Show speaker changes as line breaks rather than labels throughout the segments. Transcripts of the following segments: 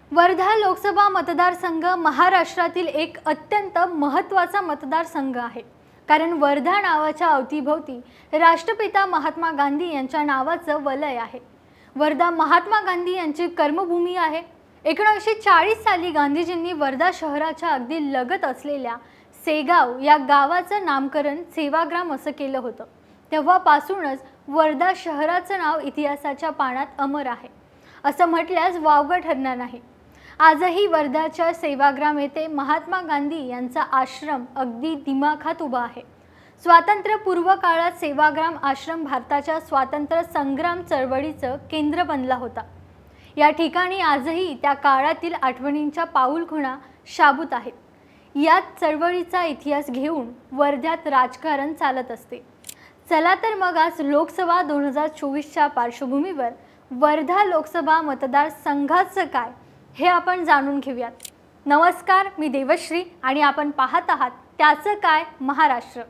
वर्धा लोकसभा मतदारसंघ महाराष्ट्रातील एक अत्यंत महत्त्वाचा मतदारसंघ आहे। कारण वर्धा नावाच्या अवतीभोवती राष्ट्रपिता महात्मा गांधी यांच्या नावाचं वलय आहे। वर्धा महात्मा गांधी यांची कर्मभूमी आहे। 1940 साली गांधीजींनी वर्धा शहराच्या अगदी लगत असलेल्या सेगाव या गावाचं नामकरण सेवाग्राम असं केलं होतं। तेव्हापासूनच वर्धा शहराचं नाव इतिहासाच्या पानात अमर आहे असं म्हटल्यास वावगं ठरणार नाही। आजही वर्धाच्या सेवाग्राम येथे महात्मा गांधी यांचा आश्रम अगदी दिमाखात उभा आहे। स्वातंत्र्यपूर्व काळात सेवाग्राम आश्रम भारताच्या स्वातंत्र्य संग्राम चळवळीचं केंद्र बनला होता। या ठिकाणी आजही त्या काळातील आठवणींच्या पाऊलखुणा शाबूत आहेत। या चळवळीचा इतिहास घेऊन वर्ध्यात राजकारण चालत असते। चला तर मग आज लोकसभा 2024च्या पार्श्वभूमीवर वर्धा लोकसभा मतदारसंघाचं काय हे आपण जाणून घेऊयात। नमस्कार, मी देवश्री आणि आपण पाहत आहात त्याचं काय महाराष्ट्र।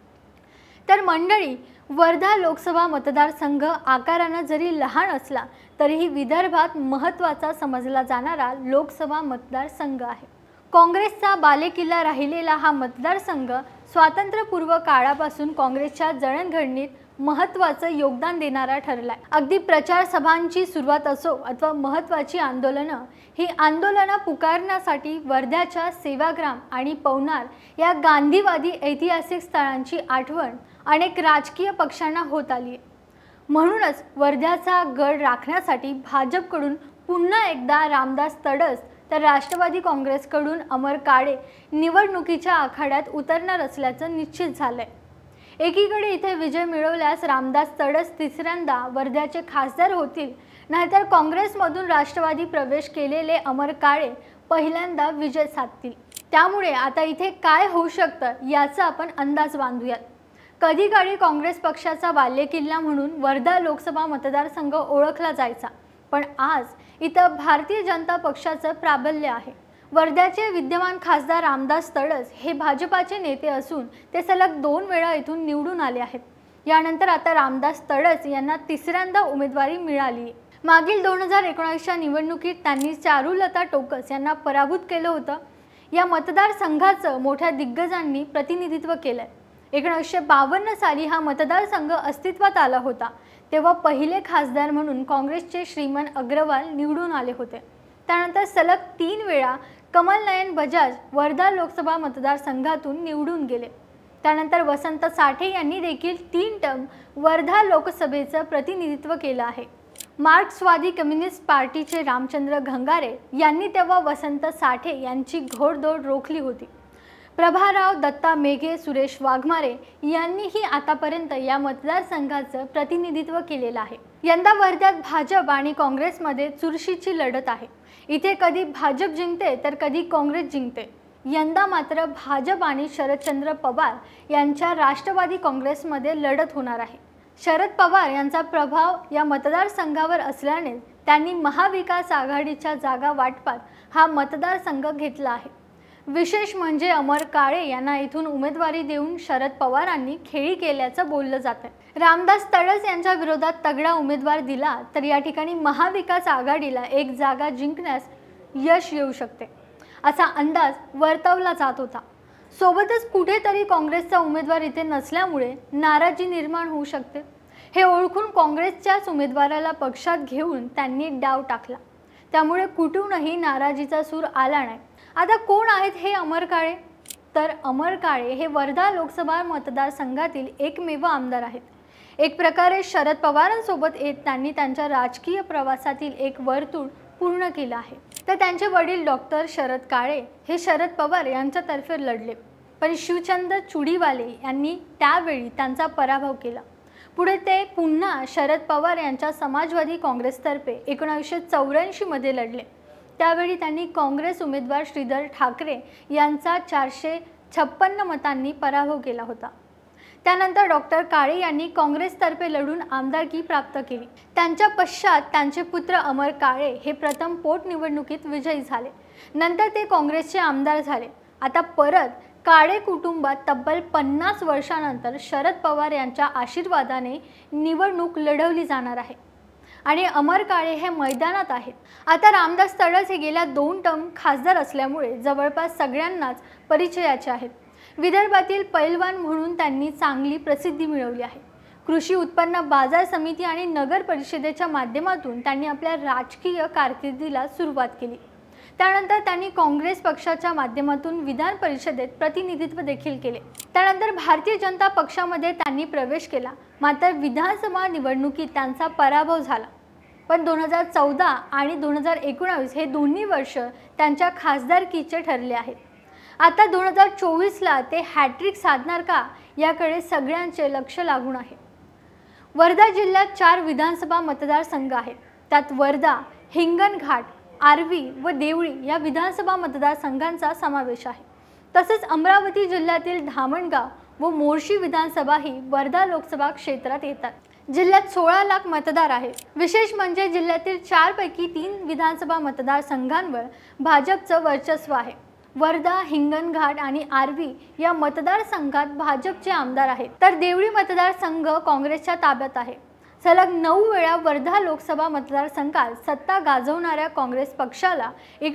तर मंडळी, वर्धा लोकसभा मतदारसंघ आकाराने जरी लहान असला तरीही विदर्भात महत्त्वाचा समजला जाणारा लोकसभा मतदारसंघ आहे। काँग्रेसचा बालेकिल्ला राहिलेला हा मतदारसंघ स्वातंत्र्यपूर्व काळापासून काँग्रेसच्या जडणघडणीत महत्त्वाचं योगदान देणारा ठरलाय। अगदी प्रचार सभांची सुरुवात असो अथवा महत्त्वाची आंदोलनं, ही आंदोलनं पुकारण्यासाठी वर्ध्याच्या सेवाग्राम आणि पवनार या गांधीवादी ऐतिहासिक स्थळांची आठवण अनेक राजकीय पक्षांना होत आली आहे। म्हणूनच वर्ध्याचा गड राखण्यासाठी भाजपकडून पुन्हा एकदा रामदास तडस तर राष्ट्रवादी काँग्रेसकडून अमर काळे निवडणुकीच्या आखाड्यात उतरणार असल्याचं निश्चित झालंय। एकीकडे इथे विजय मिळवल्यास रामदास तडस तिसऱ्यांदा वर्ध्याचे खासदार होतील, नाहीतर काँग्रेसमधून राष्ट्रवादी प्रवेश केलेले अमर काळे पहिल्यांदा विजय साधतील। त्यामुळे आता इथे काय होऊ शकतं याचा आपण अंदाज बांधूयात। कधी काळी काँग्रेस पक्षाचा बालेकिल्ला म्हणून वर्धा लोकसभा मतदारसंघ ओळखला जायचा, पण आज इथं भारतीय जनता पक्षाचं प्राबल्य आहे। वर्ध्याचे विद्यमान खासदार रामदास तडस हे भाजपाचे नेते असून ते सलग 2 वेळा इथून निवडून आले आहेत। यानंतर आता रामदास तडस यांना तिसऱ्यांदा उमेदवारी मिळाली। मागील 2019च्या निवडणुकीत त्यांनी चारुलता टोकस यांना पराभूत केलं होतं। या मतदारसंघाचं मोठ्या दिग्गजांनी प्रतिनिधित्व केलंय। 1952 साली हा मतदारसंघ अस्तित्वात आला होता, तेव्हा पहिले खासदार म्हणून काँग्रेसचे श्रीमन अग्रवाल निवडून आले होते। त्यानंतर सलग 3 वेळा कमलनयन बजाज वर्धा लोकसभा मतदारसंघातून निवडून गेले। त्यानंतर वसंत साठे यांनी देखील 3 टर्म वर्धा लोकसभेचं प्रतिनिधित्व केलं आहे। मार्क्सवादी कम्युनिस्ट पार्टीचे रामचंद्र घंगारे यांनी तेव्हा वसंत साठे यांची घोडदौड रोखली होती। प्रभाराव, दत्ता मेघे, सुरेश वाघमारे यांनीही आतापर्यंत या मतदारसंघाचं प्रतिनिधित्व केलेलं आहे। यंदा वर्ध्यात भाजप आणि काँग्रेसमध्ये चुरशीची लढत आहे। इथे कधी भाजप जिंकते तर कधी काँग्रेस जिंकते। यंदा मात्र भाजप आणि शरदचंद्र पवार यांच्या राष्ट्रवादी काँग्रेसमध्ये लढत होणार आहे। शरद पवार यांचा प्रभाव या मतदारसंघावर असल्याने त्यांनी महाविकास आघाडीच्या जागा वाटपात हा मतदारसंघ घेतला आहे। विशेष म्हणजे अमर काळे यांना इथून उमेदवारी देऊन शरद पवारांनी खेळी केल्याचं बोललं जातं। रामदास तडस यांच्या विरोधात तगडा उमेदवार दिला तर या ठिकाणी महाविकास आघाडीला एक जागा जिंकण्यास यश येऊ शकते असा अंदाज वर्तवला जात होता। सोबतच कुठेतरी काँग्रेसचा उमेदवार इथे नसल्यामुळे नाराजी निर्माण होऊ शकते। हे ओळखून काँग्रेसच्याच उमेदवाराला पक्षात घेऊन त्यांनी डाव टाकला, त्यामुळे कुठूनही नाराजीचा सूर आला नाही। आता कोण आहेत हे अमर काळे? तर अमर काळे हे वर्धा लोकसभा मतदारसंघातील एकमेव आमदार आहेत। एक प्रकारे शरद पवारांसोबत येत त्यांनी त्यांच्या राजकीय प्रवासातील एक वर्तुळ पूर्ण केलं आहे। तर त्यांचे वडील डॉक्टर शरद काळे हे शरद पवार यांच्यातर्फे लढले, पण शिवचंद चुडीवाले यांनी त्यावेळी त्यांचा पराभव केला। पुढे ते पुन्हा शरद पवार यांच्या समाजवादी काँग्रेसतर्फे 1984 मध्ये लढले। त्यावेळी त्यांनी काँग्रेस उमेदवार श्रीधर ठाकरे यांचा 456 मतांनी पराभव केला होता। त्यानंतर डॉक्टर काळे यांनी काँग्रेसतर्फे लढून आमदारकी प्राप्त केली। त्यांच्या पश्चात त्यांचे पुत्र अमर काळे हे प्रथम पोटनिवडणुकीत विजयी झाले। नंतर ते काँग्रेसचे आमदार झाले। आता परत काळे कुटुंबात तब्बल 50 वर्षांनंतर शरद पवार यांच्या आशीर्वादाने निवडणूक लढवली जाणार आहे। आणि अमर काळे हे मैदानात आहेत। आता रामदास तडस हे गेल्या 2 टर्म खासदार असल्यामुळे जवळपास सगळ्यांनाच परिचयाचे आहेत। विदर्भातील पैलवान म्हणून त्यांनी चांगली प्रसिद्धी मिळवली आहे। कृषी उत्पन्न बाजार समिती आणि नगर परिषदेच्या माध्यमातून त्यांनी आपल्या राजकीय कारकिर्दीला सुरुवात केली। त्यानंतर त्यांनी काँग्रेस पक्षाच्या माध्यमातून विधान परिषदेत प्रतिनिधित्व देखील केले। त्यानंतर भारतीय जनता पक्षामध्ये त्यांनी प्रवेश केला, मात्र विधानसभा निवडणुकीत त्यांचा पराभव झाला। पण 2014 आणि 2019 हे दोन्ही वर्ष त्यांच्या खासदारकीचे ठरले आहेत। आता 2024ला ते हॅट्रिक साधणार का याकडे सगळ्यांचे लक्ष लागून आहे। वर्धा जिल्ह्यात 4 विधानसभा मतदारसंघ आहेत। त्यात वर्धा, हिंगणघाट, आर्वी व देवळी या विधानसभा मतदारसंघांचा समावेश आहे। तसेच अमरावती जिल्ह्यातील धामणगाव व मोर्शी विधानसभा ही वर्धा लोकसभा क्षेत्रात येतात। जिल्ह्यात 16 लाख मतदार आहेत। विशेष म्हणजे जिल्ह्यातील 4 पैकी 3 विधानसभा मतदारसंघांवर भाजपचं वर्चस्व आहे। वर्धा, हिंगणघाट आणि आर्वी या मतदारसंघात भाजपचे आमदार आहेत, तर देवळी मतदारसंघ काँग्रेसच्या ताब्यात आहे। सलग 9 वेळा वर्धा लोकसभा मतदारसंघात सत्ता गाजवणाऱ्या काँग्रेस पक्षाला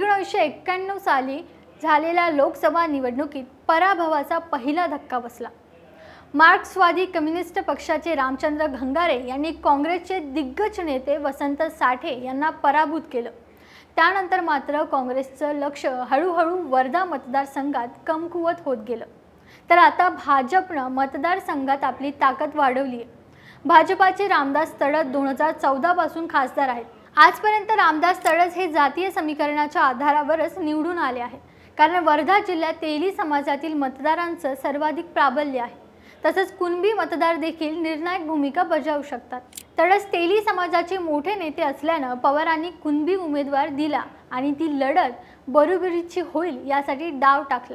1991 साली झालेल्या लोकसभा निवडणुकीत पराभवाचा पहिला धक्का बसला। मार्क्सवादी कम्युनिस्ट पक्षाचे रामचंद्र घंगारे यांनी काँग्रेसचे दिग्गज नेते वसंत साठे यांना पराभूत केलं। त्यानंतर मात्र काँग्रेसचं लक्ष हळूहळू वर्धा मतदारसंघात कमकुवत होत गेलं। तर आता भाजपनं मतदारसंघात आपली ताकद वाढवली आहे। भाजपाचे रामदास तडस 2014 पासून खासदार आहेत। आजपर्यंत रामदास तडस हे जातीय समीकरणाच्या आधारावरच निवडून आले आहेत, कारण वर्धा जिल्ह्यात तेली समाजातील मतदारांचं सर्वाधिक प्राबल्य आहे। तसंच कुणबी मतदार देखील निर्णायक भूमिका बजावू शकतात। तडस तेली समाजाचे मोठे नेते असल्यानं पवारांनी कुणबी उमेदवार दिला आणि ती लढत बरोबरीची होईल यासाठी डाव टाकला,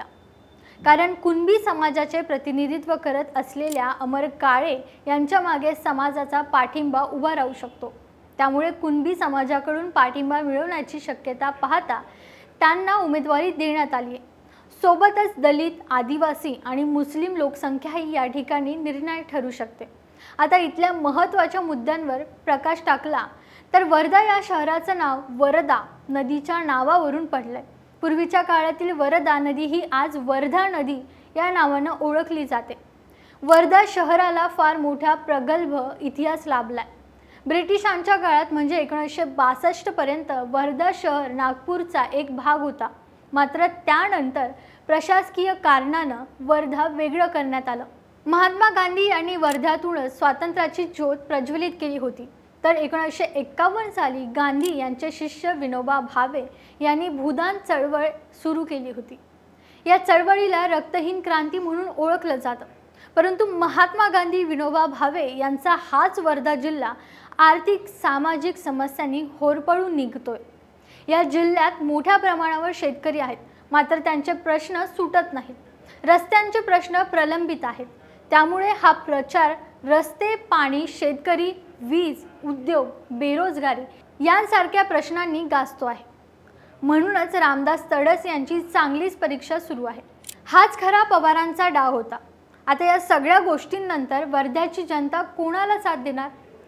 कारण कुणबी समाजाचे प्रतिनिधित्व करत असलेल्या अमर काळे यांच्या मागे समाजाचा पाठिंबा उभा राहू शकतो। त्यामुळे कुणबी समाजाकडून पाठिंबा मिळवण्याची शक्यता पाहता त्यांना उमेदवारी देण्यात आली आहे। सोबतच दलित, आदिवासी आणि मुस्लिम लोकसंख्याही या ठिकाणी निर्णायक ठरू शकते। आता इथल्या महत्त्वाच्या मुद्द्यांवर प्रकाश टाकला तर वर्धा या शहराचं नाव वरदा नदीच्या नावावरून पडलंय। पूर्वीच्या काळातील वरदा नदी ही आज वर्धा नदी या नावानं ओळखली जाते। वर्धा शहराला फार मोठा प्रगल्भ इतिहास लाभलाय। ब्रिटिशांच्या काळात म्हणजे 1962 पर्यंत वर्धा शहर नागपूरचा एक भाग होता, मात्र त्यानंतर प्रशासकीय कारणानं वर्धा वेगळं करण्यात आलं। महात्मा गांधी यांनी वर्ध्यातूनच स्वातंत्र्याची ज्योत प्रज्वलित केली होती। तर 1951 साली गांधी यांचे शिष्य विनोबा भावे यांनी भूदान चळवळ सुरू केली होती। या चळवळीला रक्तहीन क्रांती म्हणून ओळखलं जातं। परंतु महात्मा गांधी, विनोबा भावे यांचा हाच वर्धा जिल्हा आर्थिक सामाजिक समस्यांनी होरपळून निघतोय। या जिल्ह्यात मोठ्या प्रमाणावर शेतकरी आहेत, मात्र त्यांचे प्रश्न सुटत नाहीत। रस्त्यांचे प्रश्न प्रलंबित आहेत। त्यामुळे हा प्रचार रस्ते, पाणी, शेतकरी, वीज, उद्योग, बेरोजगारी यांसारख्या प्रश्नांनी गाजतो आहे। म्हणूनच रामदास तडस यांची चांगलीच परीक्षा सुरू आहे। हाच खरा पवारांचा डाव होता। आता या सगळ्या गोष्टींनंतर वर्ध्याची जनता कोणाला साथ देणार?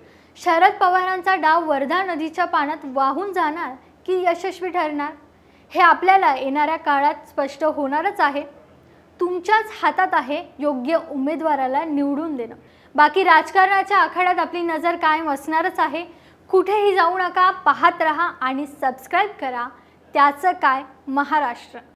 शरद पवारांचा डाव वर्धा नदीच्या पाण्यात वाहून जाणार की यशस्वी ठरणार, हे आपल्याला येणाऱ्या काळात स्पष्ट होणारच आहे। तुमच्याच हातात आहे योग्य उमेदवाराला निवडून देणं। बाकी राजकारणाच्या आखाड्यात आपली नजर कायम असणारच आहे। कुठेही जाऊ नका, पाहत रहा आणि सबस्क्राइब करा त्याचं काय महाराष्ट्र।